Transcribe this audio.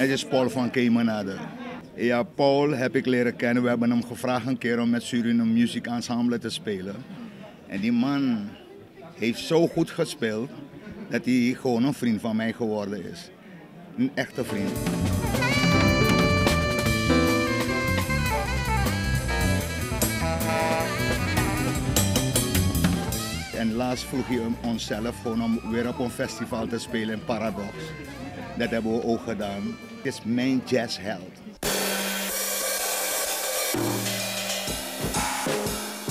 Het is Paul van Kemenade. Ja, Paul heb ik leren kennen. We hebben hem gevraagd een keer om met Suriname Music Ensemble te spelen. En die man heeft zo goed gespeeld dat hij gewoon een vriend van mij geworden is. Een echte vriend. En laatst vroeg hij onszelf gewoon om weer op een festival te spelen in Paradox. Dat hebben we ook gedaan. Het is mijn jazzheld.